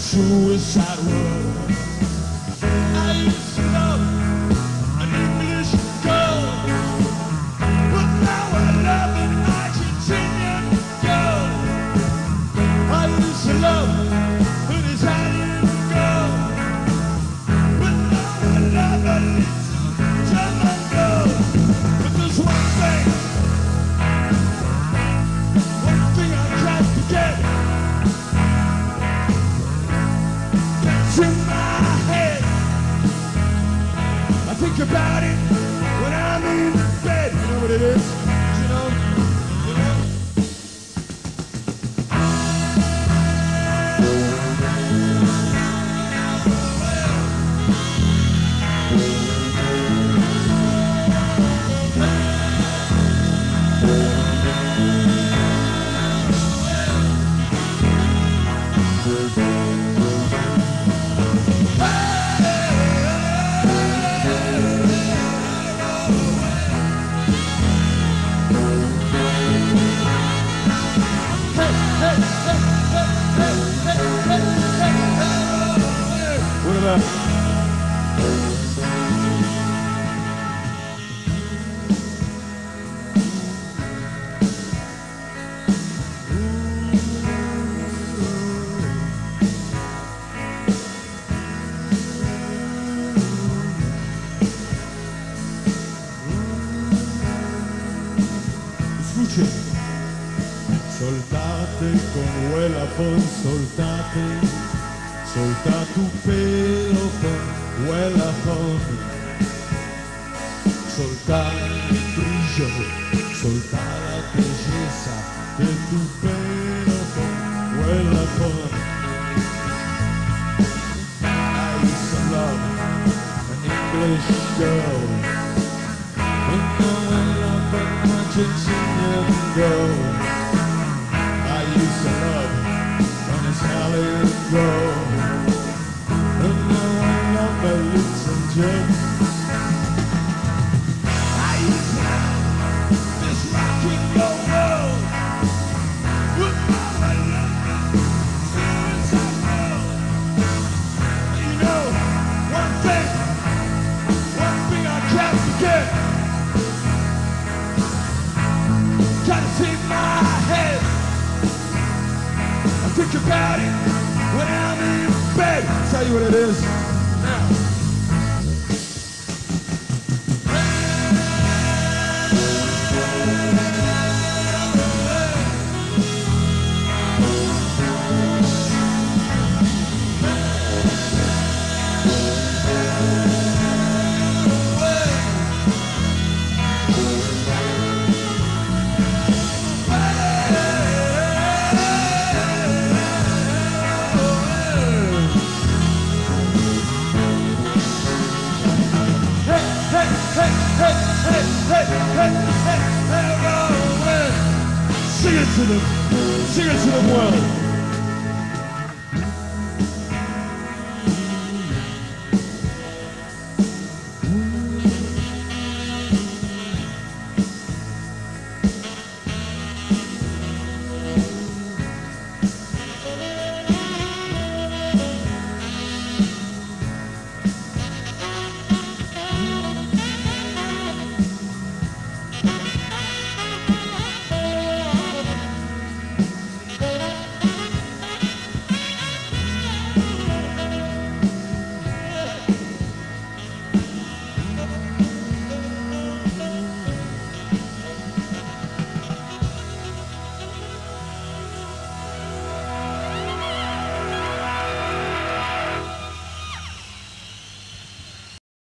suicide world. I used to love an English girl, but now I love an Argentinian girl. I used to love an Italian girl, but now I love a little German girl. But there's one thing I can't forget. Gets in my head. I think about it when I'm in bed. You know what it is? You know? You know? What about escuche? Soltate con Wellafon, soltate, solta tu pelo con Wellafon, solta el brillo, solta la belleza de tu pelo con Wellafon. I used to love an English girl, but now I love an Argentinian girl. I used to love an Italian girl, and now I love a little German. I used to love this rock and roll world, but now I love the suicide world. You know, one thing I can't forget. Gotta save my head. I think about it when I'm in bed. I'll tell you what it is now. Sing it to them world.